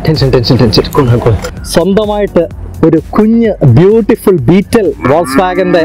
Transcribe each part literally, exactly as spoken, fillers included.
Tension tension tension സ്വന്തമായിട്ട് ഒരു കുഞ്ഞ് ബ്യൂട്ടിഫുൾ ബീറ്റൽ വോൾക്സ്വാഗന്റെ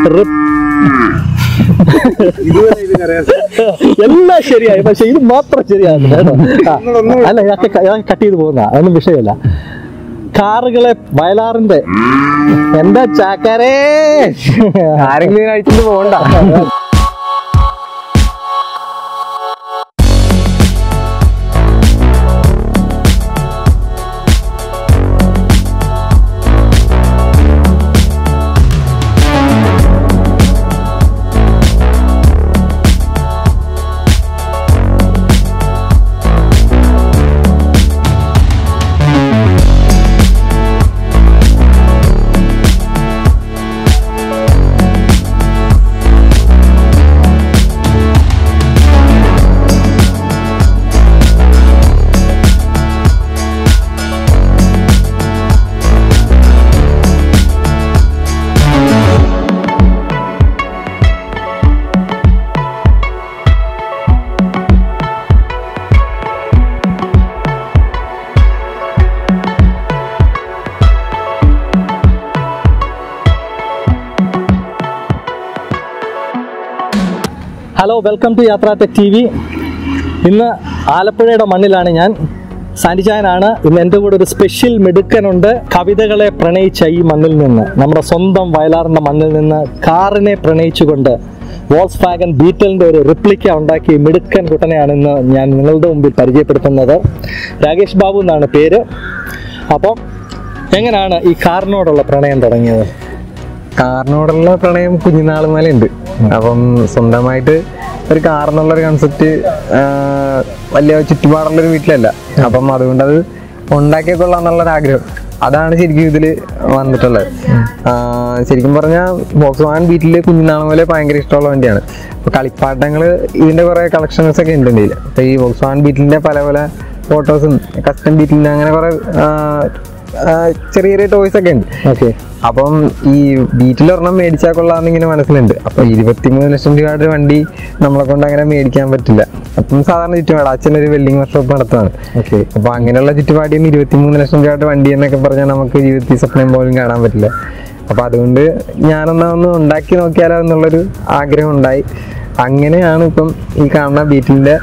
എല്ലാം ശരിയായി, പക്ഷെ ഇത് മാത്രം ശരിയാകുന്നില്ല. അല്ല, ഞാൻ കട്ട് ചെയ്ത് പോകുന്ന അതൊന്നും വിഷയമല്ല. കാറുകളെ വയലാറിന്റെ എന്താ ചാക്കാരേ ആരെങ്കിലും കഴിച്ചിട്ട് പോകണ്ട. Hello, welcome to Yathra tech T V. ഇന്ന് ആലപ്പുഴയുടെ മണ്ണിലാണ് ഞാൻ. സാൻഡിചായനാണ് ഇന്ന് എൻ്റെ കൂടെ. ഒരു സ്പെഷ്യൽ മിടുക്കനുണ്ട്. കവിതകളെ പ്രണയിച്ച ഈ മണ്ണിൽ നിന്ന്, നമ്മുടെ സ്വന്തം വയലാറിൻ്റെ മണ്ണിൽ നിന്ന് കാറിനെ പ്രണയിച്ചുകൊണ്ട് വോൾക്സ്വാഗൻ ബീറ്റലിൻ്റെ ഒരു റിപ്ലിക്ക ഉണ്ടാക്കി മിടുക്കൻ കുട്ടനെയാണ് ഇന്ന് ഞാൻ നിങ്ങളുടെ മുമ്പിൽ പരിചയപ്പെടുത്തുന്നത്. രാകേഷ് ബാബു എന്നാണ് പേര്. അപ്പം എങ്ങനെയാണ് ഈ കാറിനോടുള്ള പ്രണയം തുടങ്ങിയത്? കാറിനോടുള്ള പ്രണയം കുഞ്ഞുനാൾ മേലെ ഉണ്ട്. അപ്പം സ്വന്തമായിട്ട് ഒരു കാർ എന്നുള്ളൊരു കൺസെപ്റ്റ് വലിയ ചുറ്റുപാടുള്ളൊരു വീട്ടിലല്ല. അപ്പം അതുകൊണ്ട് അത് ഉണ്ടാക്കിയ കൊള്ളാന്നുള്ളൊരു ആഗ്രഹം, അതാണ് ശരിക്കും ഇതിൽ വന്നിട്ടുള്ളത്. ശരിക്കും പറഞ്ഞാൽ വോൾക്സ്വാഗൻ ബീറ്റിൽ കുഞ്ഞുനാൾ പോലെ ഭയങ്കര ഇഷ്ടമുള്ള വണ്ടിയാണ്. അപ്പോൾ കളിപ്പാട്ടങ്ങൾ ഇതിൻ്റെ കുറേ കളക്ഷൻസ് ഒക്കെ ഉണ്ട് എൻ്റെ. അപ്പോൾ ഈ വോൾക്സ്വാഗൻ ബീറ്റിലിൻ്റെ പല പല ഫോട്ടോസും കസ്റ്റം ബീറ്റിലിൻ്റെ അങ്ങനെ കുറേ ചെറിയ ചെറിയ ടോയ്സ് ഒക്കെ ഉണ്ട്. ഓക്കെ. അപ്പം ഈ ബീറ്റിൽ ഒരെണ്ണം മേടിച്ചാൽ കൊള്ളാമെന്ന് ഇങ്ങനെ മനസ്സിലുണ്ട്. അപ്പോൾ ഇരുപത്തിമൂന്ന് ലക്ഷം രൂപയുടെ വണ്ടി നമ്മളെ കൊണ്ട് അങ്ങനെ മേടിക്കാൻ പറ്റില്ല. അപ്പം സാധാരണ ചുറ്റുപാട് അച്ഛനൊരു വെൽഡിങ് വർക്ക്ഷോപ്പ് നടത്തുകയാണ്. ഓക്കെ. അപ്പോൾ അങ്ങനെയുള്ള ചുറ്റുപാടിൽ നിന്ന് ഇരുപത്തിമൂന്ന് ലക്ഷം രൂപയുടെ വണ്ടി എന്നൊക്കെ പറഞ്ഞാൽ നമുക്ക് ജീവിതത്തിൽ സ്വപ്നം പോലും കാണാൻ പറ്റില്ല. അപ്പോൾ അതുകൊണ്ട് ഞാനൊന്നാ ഒന്ന് ഉണ്ടാക്കി നോക്കിയാലോ എന്നുള്ളൊരു ആഗ്രഹം ഉണ്ടായി. അങ്ങനെയാണ് ഇപ്പം ഈ കാണുന്ന ബീറ്റിലിൻ്റെ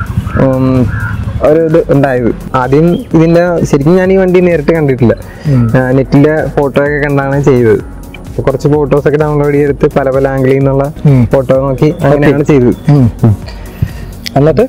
ഒരു ഇത് ഉണ്ടായത്. ആദ്യം ഇതിൻ്റെ ശരിക്കും ഞാൻ ഈ വണ്ടി നേരിട്ട് കണ്ടിട്ടില്ല, നെറ്റിൻ്റെ ഫോട്ടോ ഒക്കെ കണ്ടാണ് ചെയ്തത്. കുറച്ച് ഫോട്ടോസൊക്കെ ഡൗൺലോഡ് ചെയ്തെടുത്ത് പല പല ആംഗിളിൽ നിന്നുള്ള ഫോട്ടോ നോക്കി അങ്ങനെയാണ് ചെയ്തത്. എന്നിട്ട്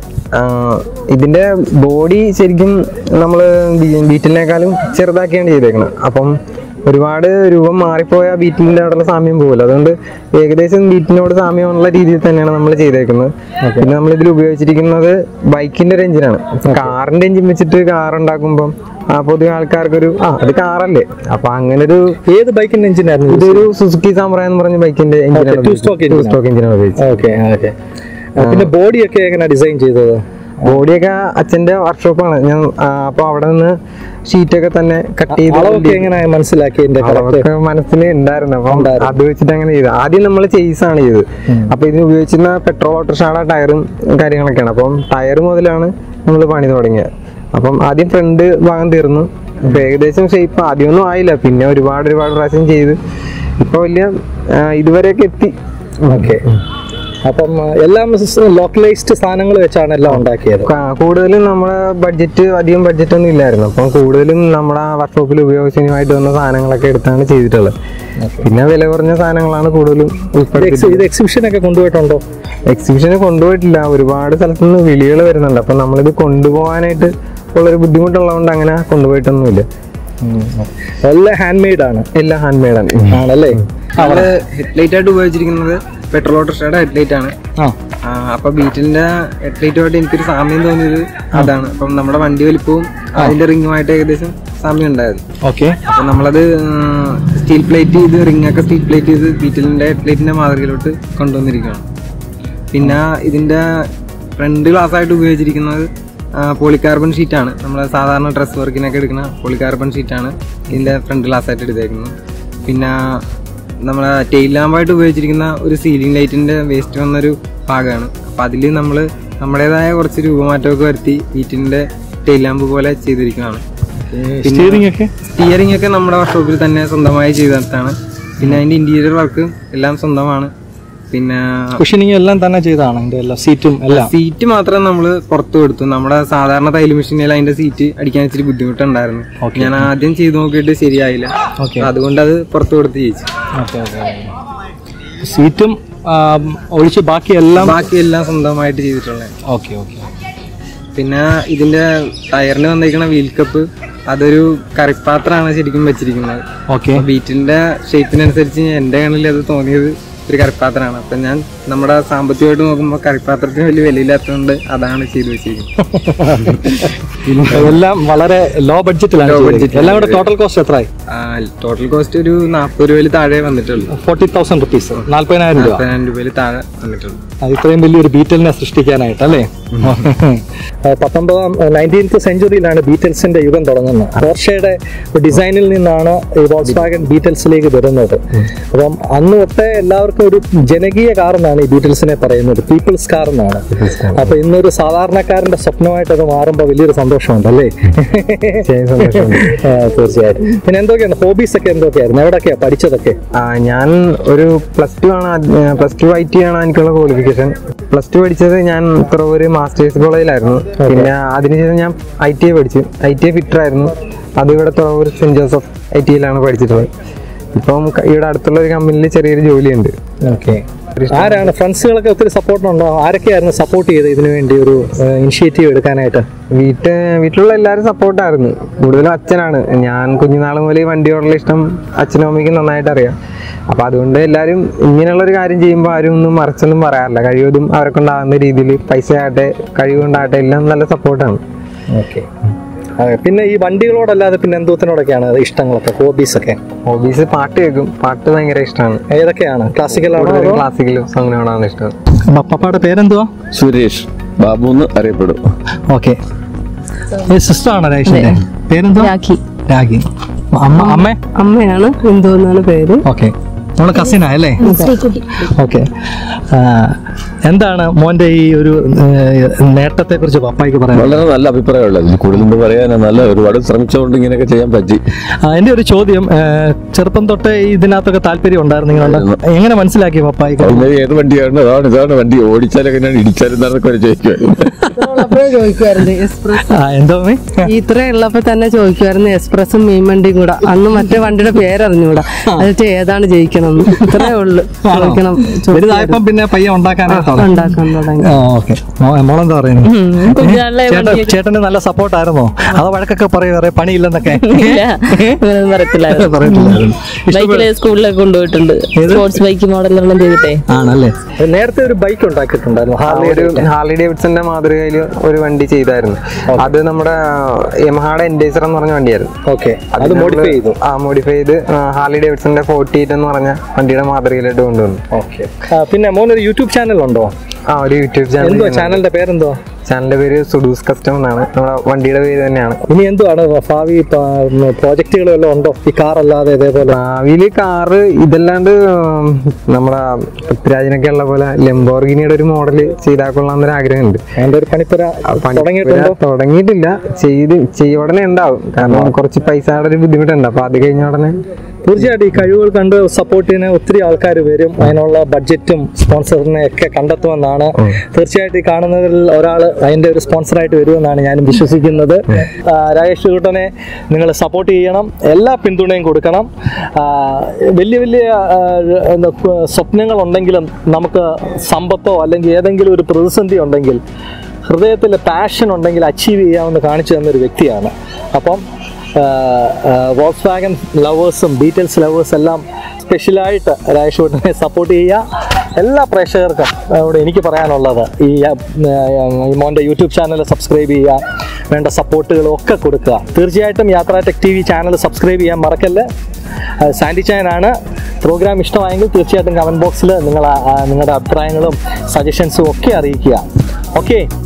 ഇതിൻ്റെ ബോഡി ശരിക്കും നമ്മൾ ബീറ്റിലിനേക്കാളും ചെറുതാക്കിയാണ് ചെയ്തേക്കുന്നത്. അപ്പം ഒരുപാട് രൂപം മാറിപ്പോയ ബീറ്റിലിൻ്റെ അവിടെയുള്ള സാമ്യം പോകില്ല. അതുകൊണ്ട് ഏകദേശം ബീറ്റിനോട് സാമ്യമുള്ള രീതിയിൽ തന്നെയാണ് നമ്മൾ ചെയ്തേക്കുന്നത്. പിന്നെ നമ്മൾ ഇതിൽ ഉപയോഗിച്ചിരിക്കുന്നത് ബൈക്കിന്റെ ഒരു എഞ്ചിനാണ്. കാറിന്റെ എഞ്ചിൻ വെച്ചിട്ട് കാർ ഉണ്ടാക്കുമ്പം ആ പൊതുവെ ആൾക്കാർക്കൊരു ആ അത് കാറല്ലേ, അപ്പൊ അങ്ങനൊരു ഏത് ബൈക്കിന്റെ എഞ്ചിനായിരുന്നു? ഇതൊരു സുസുക്കി സാമ്രായ എന്ന് പറഞ്ഞ ബൈക്കിന്റെ എഞ്ചിനാണ്, ടു സ്റ്റോക്ക് എഞ്ചിനാണ് ഉപയോഗിച്ചത്. പിന്നെ ബോഡിയൊക്കെ എങ്ങനെ ഡിസൈൻ ചെയ്തത്? ബോഡിയൊക്കെ അച്ഛന്റെ വർക്ക്ഷോപ്പാണ്. ഞാൻ അപ്പൊ അവിടെ നിന്ന് ഷീറ്റൊക്കെ തന്നെ കട്ട് ചെയ്ത് എങ്ങനെ മനസ്സിലാക്കി? അളവൊക്കെ മനസ്സിൽ ഉണ്ടായിരുന്നു. അപ്പം അത് വെച്ചിട്ട് അങ്ങനെ ചെയ്തു. ആദ്യം നമ്മൾ ചെയ്സാണ് ചെയ്തത്. അപ്പൊ ഇതിന് ഉപയോഗിച്ചിരുന്ന പെട്രോൾ ഓട്ടോറിക്ഷയുടെ ടയറും കാര്യങ്ങളൊക്കെയാണ്. അപ്പം ടയർ മുതലാണ് നമ്മൾ പണി തുടങ്ങിയത്. അപ്പം ആദ്യം ഫ്രണ്ട് ഭാഗം തീർന്നു. അപ്പൊ ഏകദേശം ഷേപ്പ് ആദ്യമൊന്നും ആയില്ല, പിന്നെ ഒരുപാട് ഒരുപാട് പ്രാവശ്യം ചെയ്ത് ഇപ്പൊ വലിയ ഇതുവരെയൊക്കെ എത്തി. ഓക്കെ. അപ്പം എല്ലാം ലോക്കലൈസ്ഡ് സാധനങ്ങൾ വെച്ചാണ് എല്ലാം ഉണ്ടാക്കിയത്. കൂടുതലും നമ്മുടെ ബഡ്ജറ്റ് അധികം ബഡ്ജറ്റ് ഒന്നും ഇല്ലായിരുന്നു. അപ്പം കൂടുതലും നമ്മുടെ വർക്ക്ഷോപ്പിൽ ഉപയോഗശൂന്യമായിട്ട് വന്ന സാധനങ്ങളൊക്കെ എടുത്താണ് ചെയ്തിട്ടുള്ളത്. പിന്നെ വില കുറഞ്ഞ സാധനങ്ങളാണ് കൂടുതലും ഉൾപ്പെടുത്തിയത്. എക്സിബിഷനൊക്കെ കൊണ്ടുപോയിട്ടുണ്ടോ? എക്സിബിഷന് കൊണ്ടുപോയിട്ടില്ല. ഒരുപാട് സ്ഥലത്തുനിന്ന് വിളികൾ വരുന്നുണ്ട്. അപ്പം നമ്മളിത് കൊണ്ടുപോകാനായിട്ട് ഉള്ളൊരു ബുദ്ധിമുട്ടുള്ളതുകൊണ്ട് അങ്ങനെ കൊണ്ടുപോയിട്ടൊന്നുമില്ല. എല്ലാം ഹാൻഡ് മെയ്ഡ് ആണ്. എല്ലാം ഹാൻഡ് മെയ്ഡ് ആണ് ആണല്ലേ. നമ്മള് ഹെഡ്ലൈറ്റ് ആയിട്ട് ഉപയോഗിച്ചിരിക്കുന്നത് പെട്രോൾ ഓട്ടോറിക്ഷയുടെ ഹെഡ്ലൈറ്റ് ആണ്. അപ്പൊ ബീറ്റിലിന്റെ ഹെഡ്ലൈറ്റുമായിട്ട് എനിക്കൊരു സാമ്യം തോന്നിയത് അതാണ്. അപ്പം നമ്മുടെ വണ്ടി വലിപ്പവും അതിന്റെ റിങ്ങുമായിട്ട് ഏകദേശം സാമ്യം ഉണ്ടായിരുന്നു. ഓക്കെ. അപ്പൊ നമ്മളത് സ്റ്റീൽ പ്ലേറ്റ് ചെയ്ത് റിംഗ് ഒക്കെ സ്റ്റീൽ പ്ലേറ്റ് ചെയ്ത് ബീറ്റിലിന്റെ ഹെഡ്ലൈറ്റിന്റെ മാതൃകയിലോട്ട് കൊണ്ടുവന്നിരിക്കുകയാണ്. പിന്നെ ഇതിന്റെ ഫ്രണ്ട് ഗ്ലാസ് ആയിട്ട് ഉപയോഗിച്ചിരിക്കുന്നത് പോളികാർബൺ ഷീറ്റാണ്. നമ്മൾ സാധാരണ ഡ്രസ് വർക്കിനൊക്കെ എടുക്കുന്ന പോളികാർബൺ ഷീറ്റാണ് ഇതിന്റെ ഫ്രണ്ട് ഗ്ലാസ് ആയിട്ട് എടുത്തേക്കുന്നത്. പിന്നെ നമ്മളെ ടെയിൽ ലാമ്പായിട്ട് ഉപയോഗിച്ചിരിക്കുന്ന ഒരു സീലിംഗ് ലൈറ്റിന്റെ വേസ്റ്റ് വന്നൊരു ഭാഗമാണ്. അപ്പം അതിൽ നമ്മൾ നമ്മുടേതായ കുറച്ച് രൂപമാറ്റമൊക്കെ വരുത്തി ബീറ്റിന്റെ ടെയിൽ ലാമ്പ് പോലെ ചെയ്തിരിക്കുന്നതാണ്. സ്റ്റിയറിംഗ് ഒക്കെ സ്റ്റിയറിംഗ് ഒക്കെ നമ്മുടെ വർക്ക്ഷോപ്പിൽ തന്നെ സ്വന്തമായി ചെയ്തിട്ടാണ്. പിന്നെ അതിന്റെ ഇന്റീരിയർ വർക്ക് എല്ലാം സ്വന്തമാണ്. പിന്നെ കുഷനിങ് എല്ലാം തന്നെ ചെയ്തതാണ്. അതിന്റെ എല്ലാ സീറ്റും എല്ലാം. സീറ്റ് മാത്രം നമ്മൾ പുറത്തു കൊടുത്തു. നമ്മുടെ സാധാരണ തയ്യൽ മെഷീനിൽ അതിന്റെ സീറ്റ് അടിക്കാൻ ഇച്ചിരി ബുദ്ധിമുട്ടുണ്ടായിരുന്നു. ഞാൻ ആദ്യം ചെയ്ത് നോക്കിയിട്ട് ശരിയായില്ല. അതുകൊണ്ട് അത് പുറത്തു കൊടുത്ത് ചെയ്യിച്ചു. സീറ്റും ഒഴിച്ച് ബാക്കിയെല്ലാം ബാക്കിയെല്ലാം സ്വന്തമായിട്ട് ചെയ്തിട്ടുള്ളത്. Okay okay. പിന്നെ ഇതിന്റെ ടയറിന് വന്നിരിക്കുന്ന വീൽ കപ്പ് അതൊരു കറിപ്പാത്രമാണ് ശരിക്കും വെച്ചിരിക്കുന്നത്. ഓക്കെ. ബീറ്റിന്റെ ഷേപ്പിനനുസരിച്ച് എന്റെ കണ്ണിൽ അത് തോന്നിയത് ഒരു കറിപ്പാത്രമാണ്. അപ്പൊ ഞാൻ നമ്മുടെ സാമ്പത്തികമായിട്ട് നോക്കുമ്പോൾ കറിപ്പാത്രത്തിന് വലിയ വിലയില്ലാത്തതുകൊണ്ട് അതാണ് ചെയ്തു വെച്ചിരിക്കുന്നത്. എല്ലാം വളരെ ലോ ബഡ്ജറ്റിലാണ്. എല്ലാം കൂടെ ടോട്ടൽ കോസ്റ്റ് എത്രയായി? ടോട്ടൽ കോസ്റ്റ് ഒരു നാൽപ്പത് രൂപയിൽ താഴെ വന്നിട്ടുള്ളൂ. ഫോർട്ടി തൗസൻഡ് റുപ്പീസ്, നാല്പതിനായിരം രൂപ നാൽപ്പതിനായിരം രൂപയിൽ താഴെ വന്നിട്ടുള്ളൂ. ഇത്രയും വലിയൊരു ബീറ്റലിനെ സൃഷ്ടിക്കാനായിട്ട് അല്ലേ? പത്തൊമ്പതാം നയൻറ്റീൻത്ത് സെഞ്ചുറിയിലാണ് ബീറ്റൽസിന്റെ യുഗം തുടങ്ങുന്നത്. പോർഷയുടെ ഡിസൈനിൽ നിന്നാണ് ഈ വോൾക്സ്വാഗൻ ബീറ്റൽസിലേക്ക് വരുന്നത്. അപ്പം അന്ന് തൊട്ടേ എല്ലാവർക്കും ഒരു ജനകീയ കാർ എന്നാണ് ഈ ബീറ്റൽസിനെ പറയുന്നത്, പീപ്പിൾസ് കാർ എന്നാണ്. അപ്പൊ ഇന്നൊരു സാധാരണക്കാരന്റെ സ്വപ്നമായിട്ട് അത് മാറുമ്പോൾ വലിയൊരു സന്തോഷമുണ്ട് അല്ലേ? തീർച്ചയായിട്ടും. പിന്നെ എന്തൊക്കെയാണ് ഹോബീസ് ഒക്കെ? എന്തൊക്കെയായിരുന്നു? എവിടെയൊക്കെയാ പഠിച്ചതൊക്കെ? ഞാൻ ഒരു പ്ലസ് ടു ആണ് പ്ലസ് ടു ഐ ടി ആണ് എനിക്കുള്ള ക്വാളിഫിക്കേഷൻ. പ്ലസ് ടു പഠിച്ചത് ഞാൻ തുറവൂര് മാസ്റ്റേഴ്സ് കോളേജിലായിരുന്നു. പിന്നെ അതിനുശേഷം ഞാൻ ഐ ടി ഐ പഠിച്ചു. ഐ ടി ഐ ഫിറ്റർ ആയിരുന്നു. അത് ഇവിടെ Thuravoor saint Joseph I T ഐയിലാണ് പഠിച്ചിട്ടുള്ളത്. ഇപ്പം ഇവിടെ അടുത്തുള്ള ഒരു കമ്പനിയിൽ ചെറിയൊരു ജോലിയുണ്ട്. ഓക്കെ. ആരാണ് ഫ്രണ്ട്സുകളൊക്കെ ഒത്തിരി സപ്പോർട്ടുണ്ടോ? ആരൊക്കെയായിരുന്നു സപ്പോർട്ട് ചെയ്ത് ഇതിനു വേണ്ടി ഒരു ഇനിഷ്യേറ്റീവ് എടുക്കാനായിട്ട്? വീട്ട് വീട്ടിലുള്ള എല്ലാവരും സപ്പോർട്ടായിരുന്നു. കൂടുതലും അച്ഛനാണ്. ഞാൻ കുഞ്ഞുനാൾ മുതൽ വണ്ടിയോടുള്ള ഇഷ്ടം അച്ഛനും അമ്മയ്ക്കും നന്നായിട്ട് അറിയാം. അപ്പൊ അതുകൊണ്ട് എല്ലാവരും ഇങ്ങനെയുള്ളൊരു കാര്യം ചെയ്യുമ്പോൾ ആരും ഒന്നും മറിച്ചൊന്നും പറയാറില്ല. കഴിവതും അവരെ കൊണ്ടാകുന്ന രീതിയിൽ പൈസ ആകട്ടെ കഴിവുകൊണ്ടാകട്ടെ എല്ലാം നല്ല സപ്പോർട്ടാണ്. ഓക്കെ. പിന്നെ ഈ വണ്ടികളോടല്ലാതെ പിന്നെ എന്തോത്തിനോടൊക്കെയാണ് ഇഷ്ടങ്ങളൊക്കെ, ഹോബീസ് ഒക്കെ? ഹോബീസ് പാട്ട് കേൾക്കും. പാട്ട് ഭയങ്കര ഇഷ്ടമാണ്. ഏതൊക്കെയാണ്? ക്ലാസിക്കലാണോ? ക്ലാസിക്കലും സോങ്ങിനോടാണ് ഇഷ്ടം. പപ്പായുടെ പേരെന്തുവാ? സുരേഷ് ബാബു എന്ന് അറിയപ്പെടും. ഓക്കെ. സിസ്റ്റർ ആണ് രാജേഷിന്റെ പേരെന്തുവാ? രാഖി. രാഖി. അമ്മ അമ്മ അമ്മയാണ് എന്തോന്നാണ് പേര്. ഓക്കെ. നമ്മള് കസിനാ അല്ലേ? ഓക്കെ. എന്താണ് മോന്റെ ഈ ഒരു നേട്ടത്തെ കുറിച്ച് പപ്പായ്ക്ക് പറയാൻ? വളരെ നല്ല അഭിപ്രായമുള്ളത്. കൂടുതൽ പറയാൻ നല്ല ഒരുപാട് ശ്രമിച്ചുകൊണ്ട് ഇങ്ങനെയൊക്കെ ചെയ്യാൻ പറ്റി. എന്റെ ഒരു ചോദ്യം, ചെറുപ്പം തൊട്ടേ ഇതിനകത്തൊക്കെ താല്പര്യം ഉണ്ടായിരുന്നു. എങ്ങനെ മനസ്സിലാക്കി പപ്പായ്ക്ക്? ഏത് വണ്ടിയാണ്? അതാണ് ഇതാണ് വണ്ടി ഓടിച്ചാലെങ്ങനെയാണ് ഇടിച്ചാലെന്നൊക്കെ ചോദിക്കുമായിരുന്നു. എന്തോ ഇത്രേ ഉള്ളപ്പോ തന്നെ ചോദിക്കുമായിരുന്നു എക്സ്പ്രസും മീൻ വണ്ടിയും കൂടെ. അന്ന് മറ്റേ വണ്ടിയുടെ പേരറിഞ്ഞൂടാ, അതിട്ട് ഏതാണ് ജയിക്കണം ഇത്രേ ഉള്ളു ചോദിക്കണം. വലുതായപ്പം പിന്നെ പയ്യ ഉണ്ടാക്കാനായിട്ട് ഉണ്ടാക്കാൻ തുടങ്ങി. മോളെന്താ പറയുന്നത്? ചേട്ടന് നല്ല സപ്പോർട്ടായിരുന്നോ? അതോ വഴക്കൊക്കെ പറയുക പണിയില്ലെന്നൊക്കെ? പറയത്തില്ലായിരുന്നു. സ്കൂളിലൊക്കെ കൊണ്ടുപോയിട്ടുണ്ട്. സ്പോർട്സ് ബൈക്ക് മോഡലെല്ലാം ചെയ്തിട്ടേ. ആണല്ലേ? നേരത്തെ ഒരു ബൈക്ക് ഉണ്ടാക്കിയിട്ടുണ്ടായിരുന്നു, ഹാർലി ഡേവിഡ്സന്റെ മാതൃകയിൽ ഒരു വണ്ടി ചെയ്തായിരുന്നു. അത് നമ്മുടെ യമഹയുടെ എൻഡേസർ എന്ന് പറഞ്ഞ വണ്ടിയായിരുന്നു. ഓക്കെ. അത് മോഡിഫൈ ചെയ്തു. ആ മോഡിഫൈ ചെയ്ത് ഹാർലി ഡേവിഡ്സന്റെ ഫോർട്ടി എയ്റ്റ് എന്ന് പറഞ്ഞ വണ്ടിയുടെ മാതൃകയിലായിട്ട് കൊണ്ടുവന്നു. ഓക്കെ. പിന്നെ മോനൊരു യൂട്യൂബ് ചാനൽ ഉണ്ടോ? ആ ഒരു യൂട്യൂബ് ചാനൽ. ചാനലിന്റെ പേരെന്തോ? ചാനലിന്റെ പേര് സുഡൂസ് കസ്റ്റം എന്നാണ്. നമ്മുടെ വണ്ടിയുടെ പേര് തന്നെയാണ്. ഇനി എന്തുവാണ് ഭാവി പ്രോജക്റ്റുകൾ വല്ലതും ഉണ്ടോ ഈ കാർ അല്ലാതെ? ഇതേപോലെ ഭാവിയില് കാറ് ഇതല്ലാണ്ട് നമ്മുടെ പൃഥ്വിരാജിനൊക്കെ ഉള്ള പോലെ ലംബോർഗിനിയുടെ ഒരു മോഡല് ചെയ്താൽ കൊള്ളാന്നൊരു ആഗ്രഹമുണ്ട്. അതിന്റെ ഒരു പണിപ്പുര തുടങ്ങിയിട്ടില്ല. ചെയ്ത് ചെയ്യ ഉടനെ ഉണ്ടാവും. കാരണം കുറച്ച് പൈസയുടെ ഒരു ബുദ്ധിമുട്ടുണ്ട്. അപ്പൊ അത് കഴിഞ്ഞ ഉടനെ തീർച്ചയായിട്ടും ഈ കഴിവുകൾ കണ്ട് സപ്പോർട്ട് ചെയ്യുന്ന ഒത്തിരി ആൾക്കാർ വരും. അതിനുള്ള ബഡ്ജറ്റും സ്പോൺസറിനെ ഒക്കെ കണ്ടെത്തുമെന്നാണ്. തീർച്ചയായിട്ടും ഈ കാണുന്നതിൽ ഒരാൾ അതിന്റെ ഒരു സ്പോൺസറായിട്ട് വരുമെന്നാണ് ഞാനും വിശ്വസിക്കുന്നത്. രാജേഷ് കൂട്ടനെ നിങ്ങൾ സപ്പോർട്ട് ചെയ്യണം, എല്ലാ പിന്തുണയും കൊടുക്കണം. വലിയ വലിയ സ്വപ്നങ്ങൾ ഉണ്ടെങ്കിലും നമുക്ക് സമ്പത്തോ അല്ലെങ്കിൽ ഏതെങ്കിലും ഒരു പ്രതിസന്ധി ഉണ്ടെങ്കിൽ ഹൃദയത്തിൽ പാഷൻ ഉണ്ടെങ്കിൽ അച്ചീവ് ചെയ്യാമെന്ന് കാണിച്ചു തന്നൊരു വ്യക്തിയാണ്. അപ്പം വോൾക്സ്വാഗൻ ലവേഴ്സും ബീറ്റൽസ് ലവേഴ്സ് എല്ലാം സ്പെഷ്യലായിട്ട് രാജേഷ് കൂട്ടനെ സപ്പോർട്ട് ചെയ്യുക. എല്ലാ പ്രേക്ഷകർക്കും അവിടെ എനിക്ക് പറയാനുള്ളത് ഈ മോൻ്റെ യൂട്യൂബ് ചാനൽ സബ്സ്ക്രൈബ് ചെയ്യുക, വേണ്ട സപ്പോർട്ടുകളും ഒക്കെ കൊടുക്കുക. തീർച്ചയായിട്ടും Yathra tech T V channel subscribe ചെയ്യാൻ മറക്കല്ല്. സാൻഡി ചായനാണ്. പ്രോഗ്രാം ഇഷ്ടമായെങ്കിൽ തീർച്ചയായിട്ടും കമൻറ്റ് ബോക്സിൽ നിങ്ങൾ നിങ്ങളുടെ അഭിപ്രായങ്ങളും സജഷൻസും ഒക്കെ അറിയിക്കുക. ഓക്കെ.